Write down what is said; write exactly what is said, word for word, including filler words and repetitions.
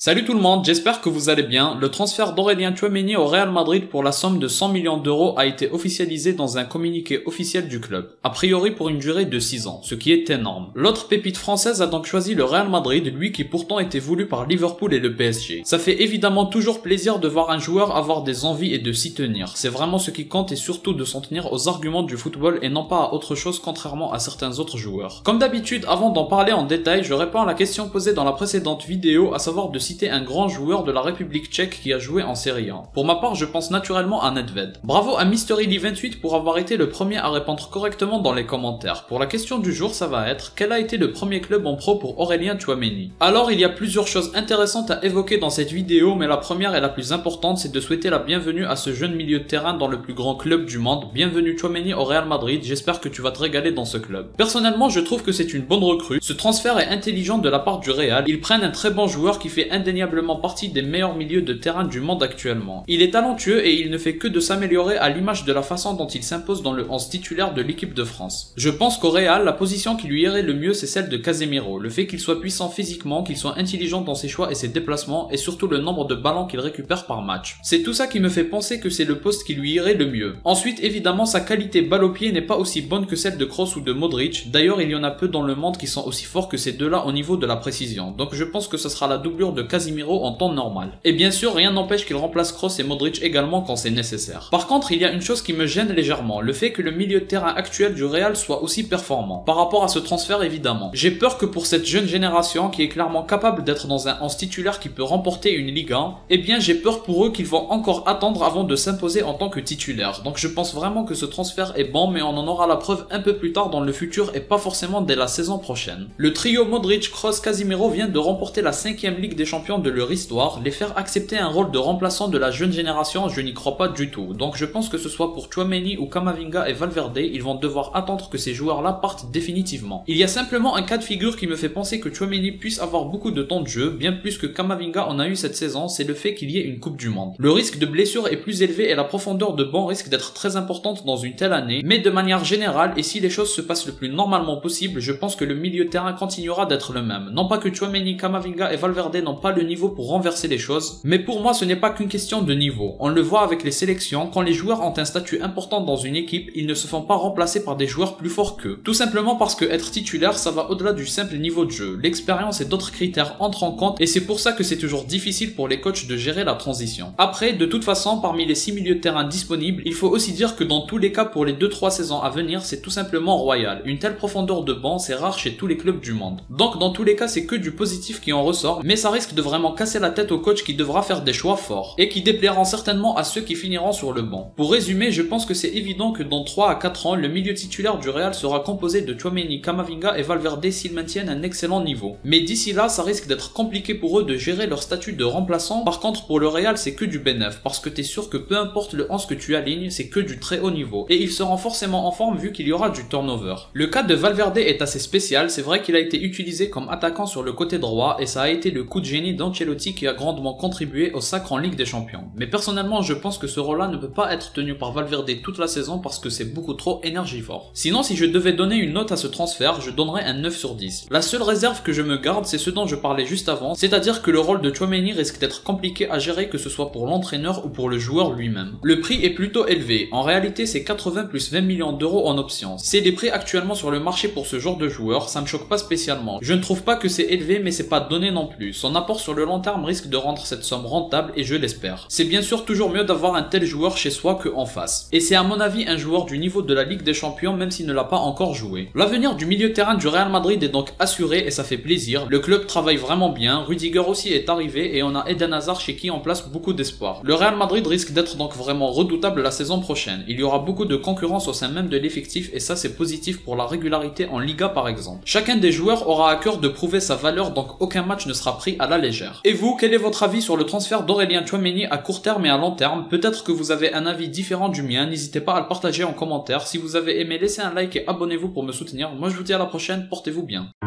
Salut tout le monde, j'espère que vous allez bien. Le transfert d'Aurélien Tchouaméni au Real Madrid pour la somme de cent millions d'euros a été officialisé dans un communiqué officiel du club, a priori pour une durée de six ans, ce qui est énorme. L'autre pépite française a donc choisi le Real Madrid, lui qui pourtant était voulu par Liverpool et le P S G. Ça fait évidemment toujours plaisir de voir un joueur avoir des envies et de s'y tenir. C'est vraiment ce qui compte et surtout de s'en tenir aux arguments du football et non pas à autre chose contrairement à certains autres joueurs. Comme d'habitude, avant d'en parler en détail, je réponds à la question posée dans la précédente vidéo, à savoir de citer un grand joueur de la République tchèque qui a joué en Serie A. Pour ma part, je pense naturellement à Nedved. Bravo à Mystery vingt-huit pour avoir été le premier à répondre correctement dans les commentaires. Pour la question du jour, ça va être: quel a été le premier club en pro pour Aurélien Tchouaméni? Alors, il y a plusieurs choses intéressantes à évoquer dans cette vidéo, mais la première et la plus importante, c'est de souhaiter la bienvenue à ce jeune milieu de terrain dans le plus grand club du monde. Bienvenue Tchouaméni au Real Madrid, j'espère que tu vas te régaler dans ce club. Personnellement, je trouve que c'est une bonne recrue. Ce transfert est intelligent de la part du Real. Ils prennent un très bon joueur qui fait indéniablement partie des meilleurs milieux de terrain du monde actuellement. Il est talentueux et il ne fait que de s'améliorer à l'image de la façon dont il s'impose dans le onze titulaire de l'équipe de France. Je pense qu'au Real, la position qui lui irait le mieux c'est celle de Casemiro. Le fait qu'il soit puissant physiquement, qu'il soit intelligent dans ses choix et ses déplacements et surtout le nombre de ballons qu'il récupère par match. C'est tout ça qui me fait penser que c'est le poste qui lui irait le mieux. Ensuite, évidemment, sa qualité balle au pied n'est pas aussi bonne que celle de Kroos ou de Modric. D'ailleurs, il y en a peu dans le monde qui sont aussi forts que ces deux-là au niveau de la précision. Donc je pense que ce sera la doublure de Casemiro en temps normal. Et bien sûr, rien n'empêche qu'il remplace Kroos et Modric également quand c'est nécessaire. Par contre, il y a une chose qui me gêne légèrement, le fait que le milieu de terrain actuel du Real soit aussi performant. Par rapport à ce transfert évidemment. J'ai peur que pour cette jeune génération qui est clairement capable d'être dans un onze titulaire qui peut remporter une Ligue un, eh bien j'ai peur pour eux qu'ils vont encore attendre avant de s'imposer en tant que titulaire. Donc je pense vraiment que ce transfert est bon, mais on en aura la preuve un peu plus tard dans le futur et pas forcément dès la saison prochaine. Le trio Modric, Kroos, Casemiro vient de remporter la cinquième Ligue des Champions de leur histoire. Les faire accepter un rôle de remplaçant de la jeune génération, je n'y crois pas du tout. Donc je pense que ce soit pour Tchouaméni ou Camavinga et Valverde, ils vont devoir attendre que ces joueurs-là partent définitivement. Il y a simplement un cas de figure qui me fait penser que Tchouaméni puisse avoir beaucoup de temps de jeu, bien plus que Camavinga en a eu cette saison, c'est le fait qu'il y ait une Coupe du Monde. Le risque de blessure est plus élevé et la profondeur de banc risque d'être très importante dans une telle année, mais de manière générale, et si les choses se passent le plus normalement possible, je pense que le milieu de terrain continuera d'être le même. Non pas que Tchouaméni, Camavinga et Valverde n'ont pas le niveau pour renverser les choses, mais pour moi ce n'est pas qu'une question de niveau. On le voit avec les sélections, quand les joueurs ont un statut important dans une équipe, ils ne se font pas remplacer par des joueurs plus forts qu'eux. Tout simplement parce que être titulaire, ça va au-delà du simple niveau de jeu. L'expérience et d'autres critères entrent en compte et c'est pour ça que c'est toujours difficile pour les coachs de gérer la transition. Après, de toute façon, parmi les six milieux de terrain disponibles, il faut aussi dire que dans tous les cas pour les deux trois saisons à venir, c'est tout simplement royal. Une telle profondeur de banc, c'est rare chez tous les clubs du monde. Donc dans tous les cas, c'est que du positif qui en ressort, mais ça risque de vraiment casser la tête au coach qui devra faire des choix forts et qui déplairont certainement à ceux qui finiront sur le banc. Pour résumer, je pense que c'est évident que dans trois à quatre ans, le milieu titulaire du Real sera composé de Tchouaméni, Camavinga et Valverde s'ils maintiennent un excellent niveau. Mais d'ici là, ça risque d'être compliqué pour eux de gérer leur statut de remplaçant. Par contre, pour le Real, c'est que du bénéf parce que t'es sûr que peu importe le onze que tu alignes, c'est que du très haut niveau et ils seront forcément en forme vu qu'il y aura du turnover. Le cas de Valverde est assez spécial, c'est vrai qu'il a été utilisé comme attaquant sur le côté droit et ça a été le coup de génie d'Ancelotti qui a grandement contribué au sacre en Ligue des Champions. Mais personnellement, je pense que ce rôle-là ne peut pas être tenu par Valverde toute la saison parce que c'est beaucoup trop énergivore. Sinon, si je devais donner une note à ce transfert, je donnerais un neuf sur dix. La seule réserve que je me garde, c'est ce dont je parlais juste avant, c'est-à-dire que le rôle de Tchouaméni risque d'être compliqué à gérer que ce soit pour l'entraîneur ou pour le joueur lui-même. Le prix est plutôt élevé. En réalité, c'est quatre-vingts plus vingt millions d'euros en options. C'est les prix actuellement sur le marché pour ce genre de joueur, ça me choque pas spécialement. Je ne trouve pas que c'est élevé, mais c'est pas donné non plus. Son apport sur le long terme risque de rendre cette somme rentable et je l'espère. C'est bien sûr toujours mieux d'avoir un tel joueur chez soi que en face. Et c'est à mon avis un joueur du niveau de la Ligue des Champions même s'il ne l'a pas encore joué. L'avenir du milieu de terrain du Real Madrid est donc assuré et ça fait plaisir. Le club travaille vraiment bien, Rudiger aussi est arrivé et on a Eden Hazard chez qui on place beaucoup d'espoir. Le Real Madrid risque d'être donc vraiment redoutable la saison prochaine. Il y aura beaucoup de concurrence au sein même de l'effectif et ça c'est positif pour la régularité en Liga par exemple. Chacun des joueurs aura à cœur de prouver sa valeur donc aucun match ne sera pris à la légère. Et vous, quel est votre avis sur le transfert d'Aurélien Tchouaméni à court terme et à long terme? Peut-être que vous avez un avis différent du mien, n'hésitez pas à le partager en commentaire. Si vous avez aimé, laissez un like et abonnez-vous pour me soutenir. Moi je vous dis à la prochaine, portez-vous bien.